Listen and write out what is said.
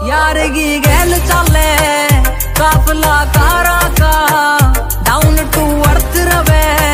यार की गैल चले काफला कारा का डाउन टू अर्थ रवे